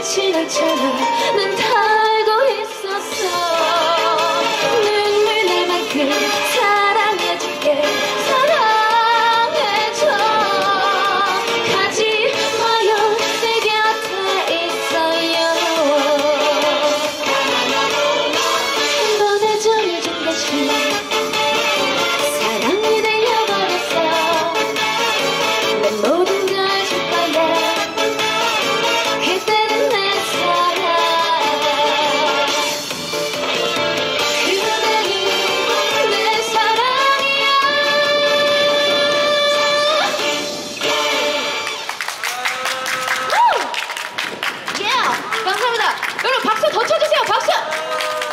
지날 처럼 난 다 알고 있었어. 눈물 날 만큼 사랑해줄게. 사랑해줘. 가지 마요. 내 곁에 있어요. 한 번의 정이 준 것이 사랑이 되어버렸어. 난 모든 걸 줄 거야. 그때는 내 사랑. 그대는 내 사랑이야. 감사합니다. 여러분 박수 더 쳐주세요. 박수.